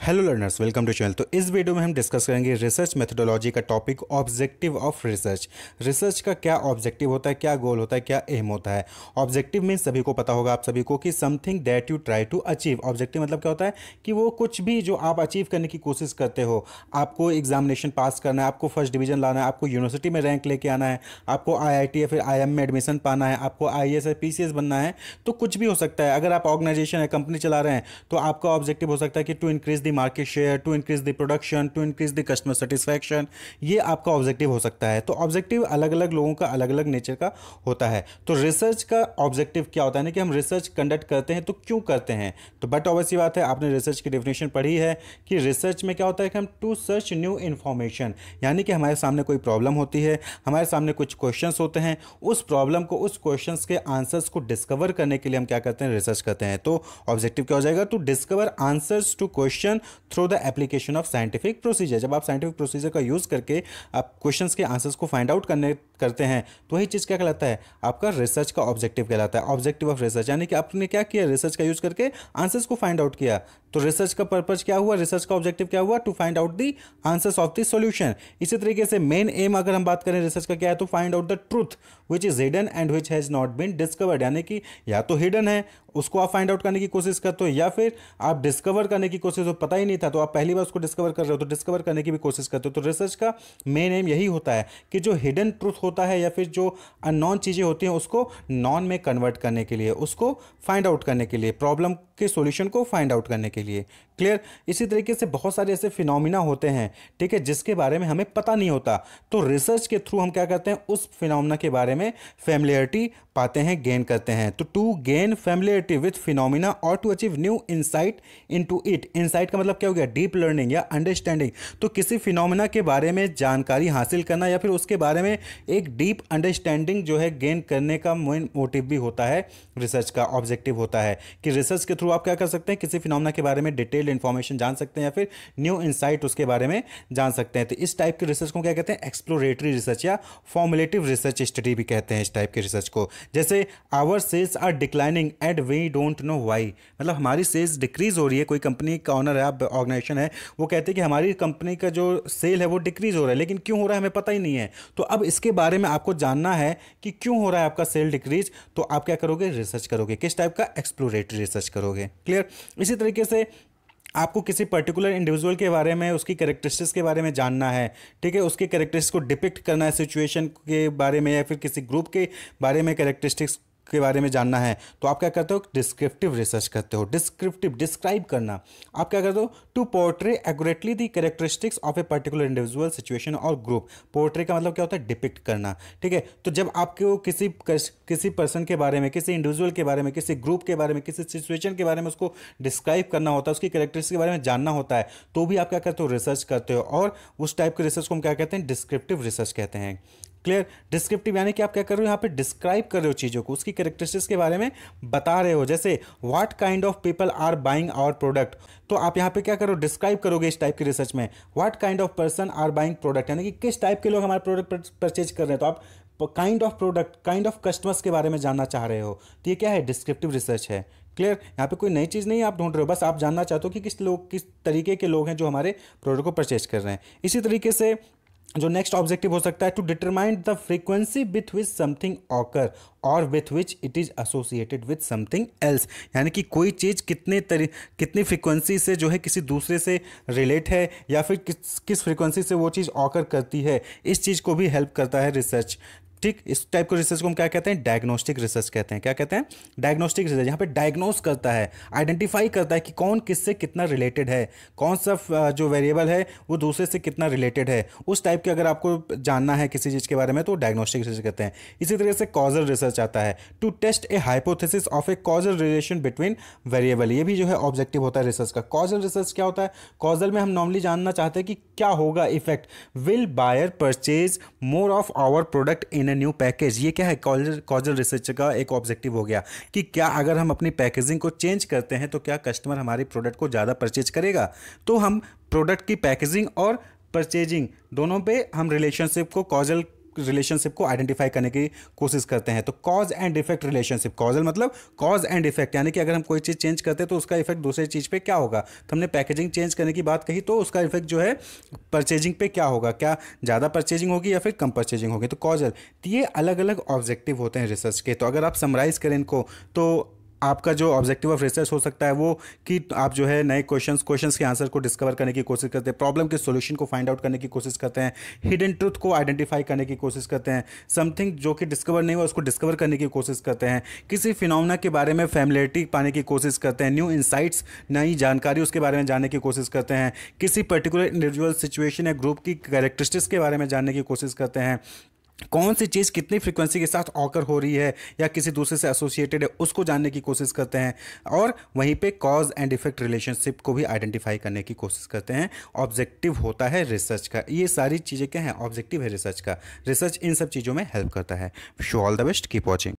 Hello learners, welcome to channel. तो इस video में हम डिस्कस करेंगे रिसर्च मेथोडोलॉजी का topic, objective of research. Research का क्या ऑब्जेक्टिव होता है, क्या गोल होता है, क्या एम होता है। ऑब्जेक्टिव मीन्स सभी को पता होगा, आप सभी को, कि something that you try to achieve. Objective मतलब क्या होता है कि वो कुछ भी जो आप अचीव करने की कोशिश करते हो। आपको एग्जामिनेशन पास करना है, आपको फर्स्ट डिवीजन लाना है, आपको यूनिवर्सिटी में रैंक लेके आना है, आपको IIT या फिर IIM में एडमिशन पाना है, आपको IAS या PCS बनना है, तो कुछ भी हो सकता है। अगर आप ऑर्गेनाइजेशन है, कंपनी चला रहे हैं, तो आपका ऑब्जेक्टिव हो सकता है कि to increase the market share, to increase the production, to increase the customer satisfaction. ये आपका ऑब्जेक्टिव हो सकता है। तो ऑब्जेक्टिव अलग अलग लोगों का अलग अलग नेचर का होता है। तो रिसर्च का ऑब्जेक्टिव क्या होता है ना, कि हम रिसर्च कंडक्ट करते हैं तो क्यों करते हैं। तो बट ऑब्वियस बात है, आपने रिसर्च की डेफिनेशन पढ़ी है कि रिसर्च में क्या होता है कि हम टू सर्च न्यू इन्फॉर्मेशन, यानी कि हमारे सामने कोई प्रॉब्लम होती है, हमारे सामने कुछ क्वेश्चंस होते हैं, उस प्रॉब्लम को, उस क्वेश्चंस के आंसर्स को डिस्कवर करने के लिए हम क्या करते हैं, रिसर्च करते हैं। तो ऑब्जेक्टिव क्या हो जाएगा, to discover answers to question through the application of scientific procedure. जब आप साइंटिफिक प्रोसीजर का यूज करके आप क्वेश्चंस के आंसर्स को फाइंड आउट करते हैं, तो वही चीज क्या कहलाता है, आपका रिसर्च का ऑब्जेक्टिव कहलाता है। ऑब्जेक्टिव ऑफ रिसर्च यानी कि आपने क्या किया, रिसर्च का यूज करके आंसर्स को फाइंड आउट किया। तो रिसर्च का पर्पज क्या हुआ, रिसर्च का ऑब्जेक्टिव क्या हुआ, to find out the answers of the solution. इसी तरीके से मेन एम अगर हम बात करें रिसर्च का क्या है, तो find out the truth which is hidden and which has not been discovered. यानी कि या तो हिडन है, उसको आप फाइंड आउट करने की कोशिश करते हो, या फिर आप डिस्कवर करने की कोशिश, हो पता ही नहीं था तो आप पहली बार उसको डिस्कवर कर रहे हो, तो डिस्कवर करने की भी कोशिश करते हो। तो रिसर्च का मेन एम यही होता है कि जो हिडन ट्रूथ होता है या फिर जो अननोन चीजें होती हैं उसको नॉन में कन्वर्ट करने के लिए, उसको फाइंड आउट करने के लिए, प्रॉब्लम के सॉल्यूशन को फाइंड आउट करने के लिए। क्लियर। इसी तरीके से बहुत सारे ऐसे फिनोमिना होते हैं, ठीक है, जिसके बारे में हमें पता नहीं होता। तो रिसर्च के थ्रू हम क्या करते हैं, उस फिनोमिना के बारे में फैमिलियरिटी पाते हैं, गेन करते हैं। तो to gain familiarity with phenomena और to achieve new insight into it. Insight का मतलब क्या हो गया, डीप लर्निंग या अंडरस्टैंडिंग। तो किसी फिनोमिना के बारे में जानकारी हासिल करना या फिर उसके बारे में एक डीप अंडरस्टैंडिंग जो है गेन करने का मेन मोटिव भी होता है, रिसर्च का ऑब्जेक्टिव होता है कि रिसर्च के थ्रू आप क्या कर सकते हैं, किसी फिनोमिना के बारे में डिटेल्ड इंफॉर्मेशन जान सकते हैं या फिर न्यू इंसाइट उसके बारे में जान सकते हैं। तो इस टाइप के रिसर्च को क्या कहते हैं, एक्सप्लोरेटरी रिसर्च या फॉर्मुलेटिव रिसर्च स्टडी भी कहते हैं इस टाइप के रिसर्च को। जैसे our sales are declining and we don't know why, मतलब हमारी सेल्स डिक्रीज हो रही है। कोई कंपनी का ऑनर है, आप ऑर्गेनाइजेशन है, वो कहते हैं कि हमारी कंपनी का जो सेल है वो डिक्रीज हो रहा है, लेकिन क्यों हो रहा है हमें पता ही नहीं है। तो अब इसके बारे में आपको जानना है कि क्यों हो रहा है आपका सेल डिक्रीज, तो आप क्या करोगे, रिसर्च करोगे। किस टाइप का, एक्सप्लोरेटरी रिसर्च करोगे। क्लियर। इसी तरीके से आपको किसी पर्टिकुलर इंडिविजुअल के बारे में, उसकी कैरेक्टरिस्टिक्स के बारे में जानना है, ठीक है, उसके कैरेक्टरिस्टिक्स को डिपिक्ट करना है सिचुएशन के बारे में या फिर किसी ग्रुप के बारे में कैरेक्टरिस्टिक्स के बारे में जानना है, तो आप क्या करते हो, डिस्क्रिप्टिव रिसर्च करते हो। डिस्क्रिप्टिव, डिस्क्राइब करना। आप क्या करते हो, to portray accurately the characteristics of a particular individual, situation और ग्रुप। पोर्ट्रे का मतलब क्या होता है, डिपिक्ट करना, ठीक है। तो जब आपको किसी पर्सन के बारे में, किसी इंडिविजुअल के बारे में, किसी ग्रुप के बारे में, किसी सिचुएशन के बारे में उसको डिस्क्राइब करना होता है, उसकी कैरेक्टरिस्टिक्स के बारे में जानना होता है, तो भी आप क्या करते हो, रिसर्च करते हो। और उस टाइप के रिसर्च को हम क्या कहते हैं, डिस्क्रिप्टिव रिसर्च कहते हैं। क्लियर। डिस्क्रिप्टिव यानी कि आप क्या कर रहे हो, यहाँ पे डिस्क्राइब कर रहे हो चीज़ों को, उसकी कैरेक्टरिस्टिक्स के बारे में बता रहे हो। जैसे what kind of people are buying our product, तो आप यहाँ पे क्या करो, डिस्क्राइब करोगे इस टाइप की रिसर्च में। What kind of person are buying product, यानी कि किस टाइप के लोग हमारे प्रोडक्ट परचेज कर रहे हैं, तो आप kind of product, kind of customers के बारे में जानना चाह रहे हो। तो ये क्या है, डिस्क्रिप्टिव रिसर्च है। क्लियर। यहाँ पे कोई नई चीज़ नहीं आप ढूंढ रहे हो, बस आप जानना चाहते हो कि किस तरीके के लोग हैं जो हमारे प्रोडक्ट को परचेज कर रहे हैं। इसी तरीके से जो नेक्स्ट ऑब्जेक्टिव हो सकता है, to determine the frequency with which something occur और with which it is associated with something else, यानी कि कोई चीज़ कितनी फ्रीक्वेंसी से जो है किसी दूसरे से रिलेट है या फिर किस फ्रीक्वेंसी से वो चीज़ ऑकर करती है, इस चीज़ को भी हेल्प करता है रिसर्च। ठीक, इस टाइप को रिसर्च को हम क्या कहते हैं, डायग्नोस्टिक रिसर्च कहते हैं। क्या कहते हैं, डायग्नोस्टिक रिसर्च। यहाँ पे डायग्नोस करता है, आइडेंटिफाई करता है कि कौन किससे कितना रिलेटेड है, कौन सा जो वेरिएबल है वो दूसरे से कितना रिलेटेड है। उस टाइप के अगर आपको जानना है किसी चीज़ के बारे में, तो डायग्नोस्टिक रिसर्च कहते हैं। इसी तरीके से कॉजल रिसर्च आता है, to test a hypothesis of a causal relation between variable. ये भी जो है ऑब्जेक्टिव होता है रिसर्च का। कॉजल रिसर्च क्या होता है, कॉजल में हम नॉर्मली जानना चाहते हैं कि क्या होगा effect, will buyer purchase more of our product in new package. ये क्या है, कॉजल रिसर्च का एक ऑब्जेक्टिव हो गया कि क्या अगर हम अपनी पैकेजिंग को चेंज करते हैं तो क्या कस्टमर हमारी प्रोडक्ट को ज़्यादा परचेज करेगा। तो हम प्रोडक्ट की पैकेजिंग और परचेजिंग दोनों पे हम रिलेशनशिप को, कॉजल रिलेशनशिप को आइडेंटिफाई करने की कोशिश करते हैं। तो cause and effect relationship, causal मतलब कॉज एंड इफेक्ट, यानी कि अगर हम कोई चीज़ चेंज करते हैं तो उसका इफेक्ट दूसरी चीज़ पे क्या होगा। तो हमने पैकेजिंग चेंज करने की बात कही, तो उसका इफेक्ट जो है परचेजिंग पे क्या होगा, क्या ज़्यादा परचेजिंग होगी या फिर कम परचेजिंग होगी। तो कॉजल, तो ये अलग अलग ऑब्जेक्टिव होते हैं रिसर्च के। तो अगर आप समराइज करें इनको, तो आपका जो ऑब्जेक्टिव ऑफ रिसर्च हो सकता है वो कि आप जो है नए क्वेश्चंस के आंसर को डिस्कवर करने की कोशिश करते हैं, प्रॉब्लम के सॉल्यूशन को फाइंड आउट करने की कोशिश करते हैं, हिडन ट्रुथ को आइडेंटिफाई करने की कोशिश करते हैं, समथिंग जो कि डिस्कवर नहीं हुआ उसको डिस्कवर करने की कोशिश करते हैं, किसी फिनोमेना के बारे में फैमिलियरिटी पाने की कोशिश करते हैं, न्यू इंसाइट्स नई जानकारी उसके बारे में जानने की कोशिश करते हैं, किसी पर्टिकुलर इंडिविजुअल सिचुएशन या ग्रुप की कैरेक्टरिस्टिक्स के बारे में जानने की कोशिश करते हैं, कौन सी चीज़ कितनी फ्रीक्वेंसी के साथ ऑकर हो रही है या किसी दूसरे से एसोसिएटेड है उसको जानने की कोशिश करते हैं, और वहीं पे कॉज एंड इफेक्ट रिलेशनशिप को भी आइडेंटिफाई करने की कोशिश करते हैं। ऑब्जेक्टिव होता है रिसर्च का। ये सारी चीज़ें क्या हैं, ऑब्जेक्टिव है रिसर्च का। रिसर्च इन सब चीज़ों में हेल्प करता है। Wish you all the best, keep watching.